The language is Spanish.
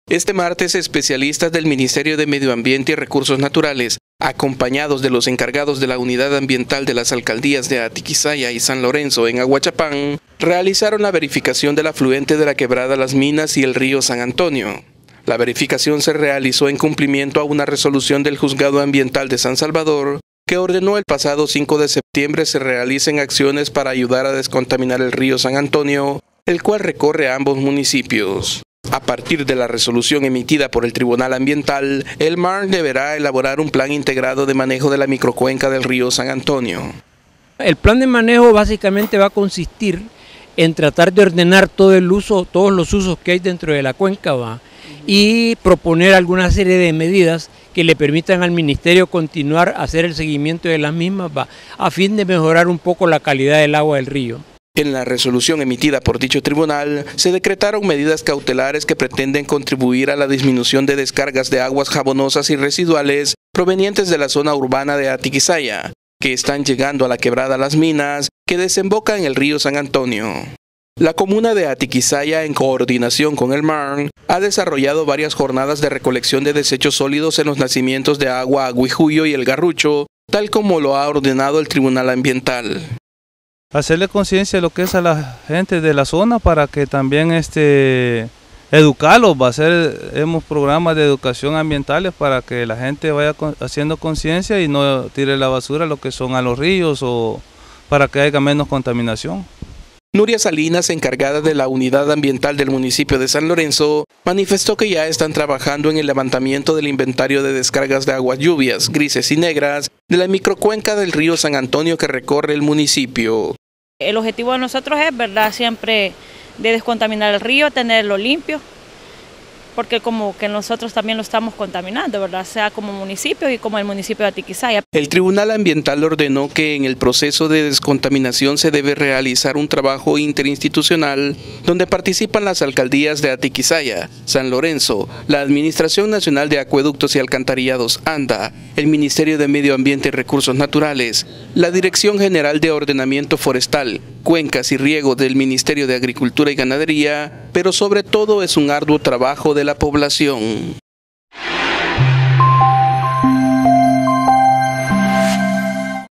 Este martes, especialistas del Ministerio de Medio Ambiente y Recursos Naturales, acompañados de los encargados de la Unidad Ambiental de las alcaldías de Atiquizaya y San Lorenzo en Aguachapán, realizaron la verificación del afluente de la quebrada Las Minas y el río San Antonio. La verificación se realizó en cumplimiento a una resolución del Juzgado Ambiental de San Salvador, que ordenó el pasado 5 de septiembre se realicen acciones para ayudar a descontaminar el río San Antonio, el cual recorre ambos municipios. A partir de la resolución emitida por el Tribunal Ambiental, el MARN deberá elaborar un plan integrado de manejo de la microcuenca del río San Antonio. El plan de manejo básicamente va a consistir en tratar de ordenar todos los usos que hay dentro de la cuenca, y proponer alguna serie de medidas que le permitan al Ministerio continuar a hacer el seguimiento de las mismas, a fin de mejorar un poco la calidad del agua del río. En la resolución emitida por dicho tribunal, se decretaron medidas cautelares que pretenden contribuir a la disminución de descargas de aguas jabonosas y residuales provenientes de la zona urbana de Atiquizaya, que están llegando a la quebrada Las Minas, que desemboca en el río San Antonio. La comuna de Atiquizaya, en coordinación con el MARN, ha desarrollado varias jornadas de recolección de desechos sólidos en los nacimientos de agua Aguijuyo y el Garrucho, tal como lo ha ordenado el Tribunal Ambiental. Hacerle conciencia de lo que es a la gente de la zona para que también educarlos, hemos programas de educación ambientales para que la gente vaya haciendo conciencia y no tire la basura lo que son a los ríos o para que haya menos contaminación. Nuria Salinas, encargada de la Unidad Ambiental del municipio de San Lorenzo, manifestó que ya están trabajando en el levantamiento del inventario de descargas de aguas lluvias, grises y negras, de la microcuenca del río San Antonio que recorre el municipio. El objetivo de nosotros es, siempre de descontaminar el río, tenerlo limpio, porque como que nosotros también lo estamos contaminando, sea como municipio y como el municipio de Atiquizaya. El Tribunal Ambiental ordenó que en el proceso de descontaminación se debe realizar un trabajo interinstitucional donde participan las alcaldías de Atiquizaya, San Lorenzo, la Administración Nacional de Acueductos y Alcantarillados ANDA, el Ministerio de Medio Ambiente y Recursos Naturales, la Dirección General de Ordenamiento Forestal, Cuencas y Riego del Ministerio de Agricultura y Ganadería, pero sobre todo es un arduo trabajo de la población.